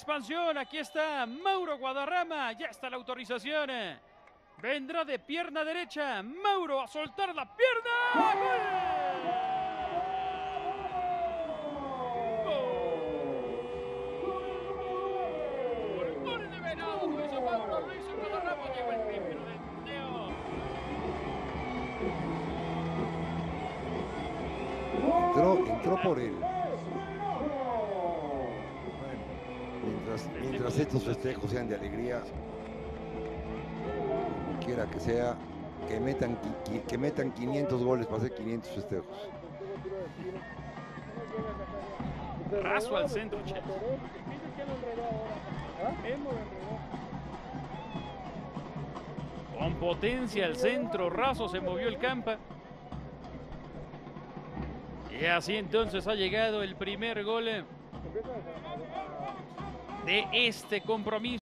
expansión. Aquí está Mauro Guadarrama. Ya está la autorización. Vendrá de pierna derecha. Mauro a soltar la pierna. ¡Gol! ¡Gol de Venado! Lo hizo Mauro, lo hizo Guadarrama. Llegó el primero del torneo. Entró por él. Mientras estos festejos sean de alegría, como quiera que sea, que metan 500 goles para hacer 500 festejos. Raso al centro, che. Con potencia al centro, Raso se movió el campo. Y así entonces ha llegado el primer gol de este compromiso.